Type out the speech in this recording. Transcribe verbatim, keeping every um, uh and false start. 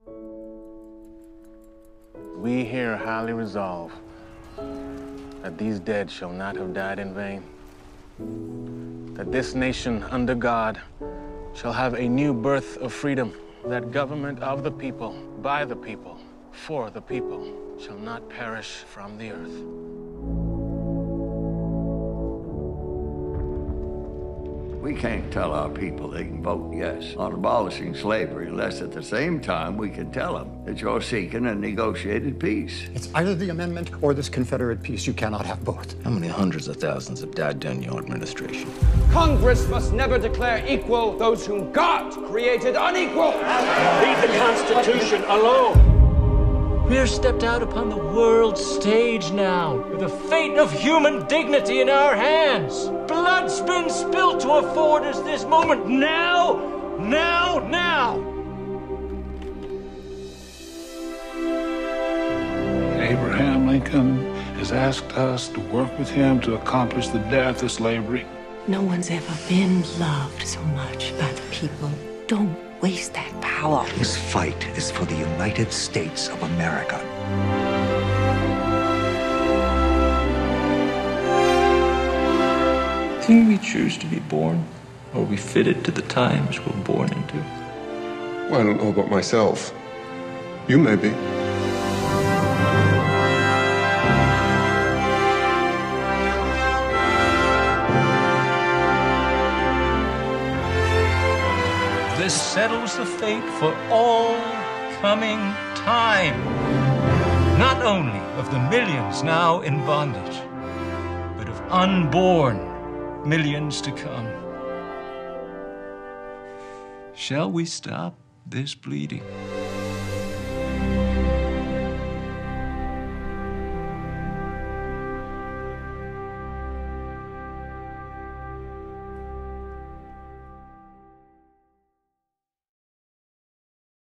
We here highly resolve that these dead shall not have died in vain, that this nation under God shall have a new birth of freedom, that government of the people, by the people, for the people, shall not perish from the earth. We can't tell our people they can vote yes on abolishing slavery unless at the same time we can tell them that you're seeking a negotiated peace. It's either the amendment or this Confederate peace. You cannot have both. How many hundreds of thousands have died during your administration? Congress must never declare equal those whom God created unequal. Leave the Constitution alone. We're stepped out upon the world stage now, with the fate of human dignity in our hands. Blood's been spilled to afford us this moment. Now, now, now! Abraham Lincoln has asked us to work with him to accomplish the death of slavery. No one's ever been loved so much by the people. Don't waste that power. This fight is for the United States of America. Can we choose to be born, or are we fitted to the times we're born into? Well, I don't know about myself. You may be. This settles the fate for all coming time. Not only of the millions now in bondage, but of unborn millions to come. Shall we stop this bleeding?